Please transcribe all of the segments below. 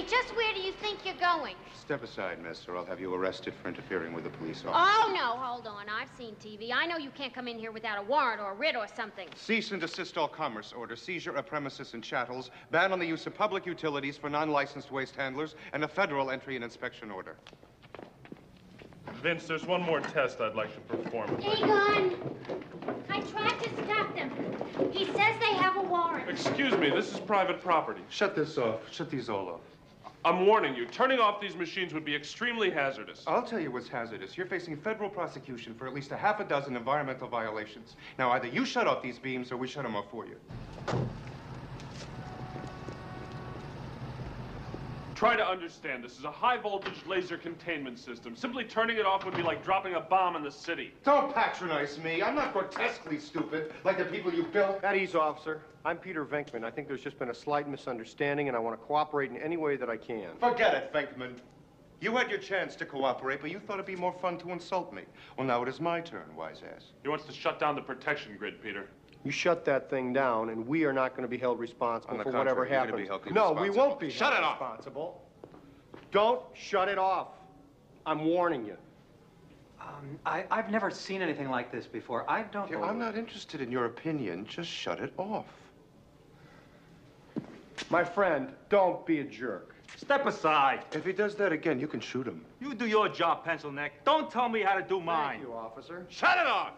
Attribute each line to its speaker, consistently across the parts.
Speaker 1: just where do you think you're going?
Speaker 2: Step aside, miss, or I'll have you arrested for interfering with a police officer.
Speaker 1: Oh, no, hold on. I've seen TV. I know you can't come in here without a warrant or a writ or something.
Speaker 2: Cease and desist all commerce order, seizure of premises and chattels, ban on the use of public utilities for non-licensed waste handlers, and a federal entry and inspection order.
Speaker 3: Vince, there's one more test I'd like to perform.
Speaker 1: Egon! I tried to stop them. He says they have a warrant.
Speaker 3: Excuse me, this is private property.
Speaker 2: Shut this off. Shut these all off.
Speaker 3: I'm warning you, turning off these machines would be extremely hazardous.
Speaker 2: I'll tell you what's hazardous. You're facing federal prosecution for at least a half a dozen environmental violations. Now, either you shut off these beams or we shut them off for you.
Speaker 3: Try to understand, this is a high-voltage laser containment system. Simply turning it off would be like dropping a bomb in the city.
Speaker 2: Don't patronize me. I'm not grotesquely stupid like the people you built.
Speaker 4: At ease, officer. I'm Peter Venkman. I think there's just been a slight misunderstanding, and I want to cooperate in any way that I can.
Speaker 2: Forget it, Venkman. You had your chance to cooperate, but you thought it'd be more fun to insult me. Well, now it is my turn, wise ass.
Speaker 3: He wants to shut down the protection grid, Peter.
Speaker 4: You shut that thing down, and we are not going to be held responsible for whatever happens. No, we won't be
Speaker 2: held
Speaker 4: responsible. Don't shut it off. I'm warning you.
Speaker 5: I've never seen anything like this before. I don't know.
Speaker 2: I'm not interested in your opinion. Just shut it off.
Speaker 4: My friend, don't be a jerk.
Speaker 6: Step aside.
Speaker 2: If he does that again, you can shoot him.
Speaker 6: You do your job, pencil neck. Don't tell me how to do mine.
Speaker 4: Thank you, officer.
Speaker 6: Shut it off!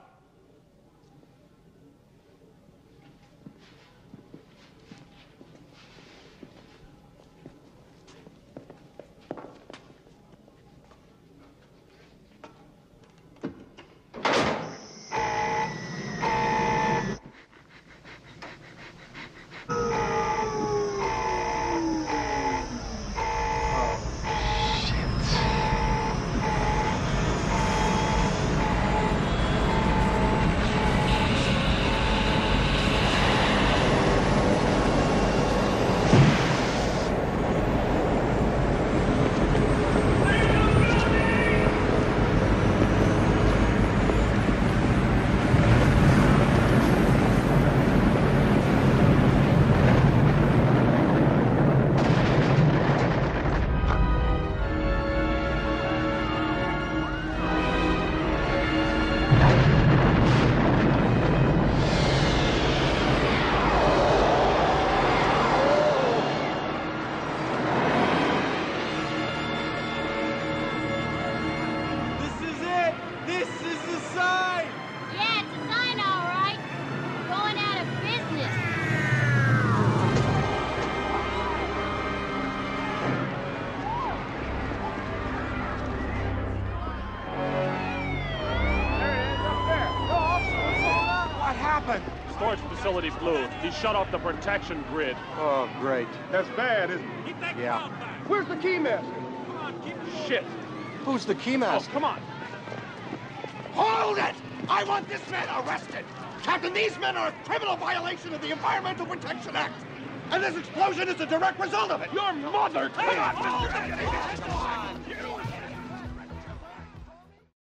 Speaker 3: Storage facility blew. He shut off the protection grid.
Speaker 4: Oh, great.
Speaker 2: That's bad, isn't it?
Speaker 4: Yeah. Where's the keymaster?
Speaker 3: Shit.
Speaker 4: Who's the
Speaker 3: Oh,
Speaker 4: keymaster?
Speaker 3: come on.
Speaker 7: Hold it! I want this man arrested! Captain, these men are a criminal violation of the Environmental Protection Act! And this explosion is a direct result of it!
Speaker 3: Your mother!
Speaker 7: Come on, Mr.